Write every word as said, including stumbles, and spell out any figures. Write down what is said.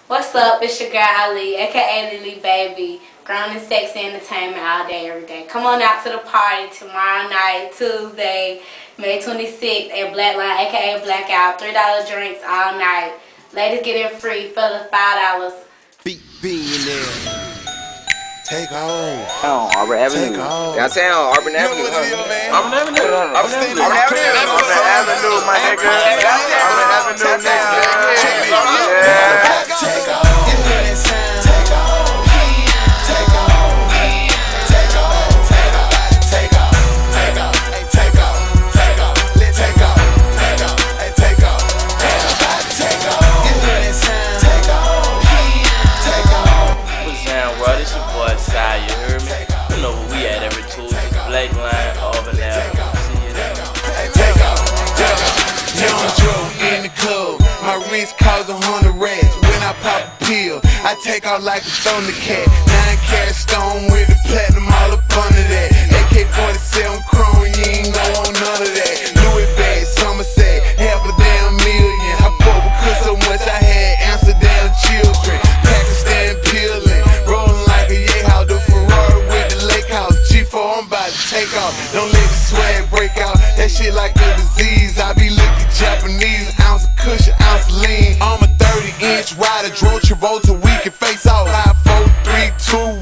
What's up? It's your girl Ali, A K A Lily Baby. Grown and sexy entertainment all day, every day. Come on out to the party tomorrow night, Tuesday, May twenty-sixth at BLACKOUT, A K A Blackout. three dollar drinks all night. Ladies get in free, fellas five dollars. Be billionaire. Take home. Oh, Auburn Avenue. Downtown, Auburn Avenue. Huh? Auburn Avenue. Auburn Avenue. Auburn Avenue. Auburn Avenue, my nigga. Auburn Avenue, nigga. Yeah. Take off. Take off. Take off. Take off. Take off. Take off. Take off. Take off. Take off. Let's take off. Take off. Take off. Take off. Take off. Take off. What's down, bro? This your boy Sai, you heard me? You know where we at every Tuesday. BLACKOUT, Auburn Avenue. See you there. Take off. Young Joe in the club. My wrist costs a hundred racks. When I pop a pill, I take off like a thundercat. Nine carat stone with the platinum all up under that. A K forty-seven chrome, you ain't know on none of that. Louis bag, Somerset, half a damn million. I fought with Chris so much I had Amsterdam children. Pakistan peeling, rolling like a yay house. The Ferrari with the lake house. G four, I'm about to take off. Don't let the swag break out. That shit like a disease. I be looking Japanese. Ounce of cushion, ounce of lean. I'm a thirty inch rider, drove Travolta, we can face off. Five, four, three, two,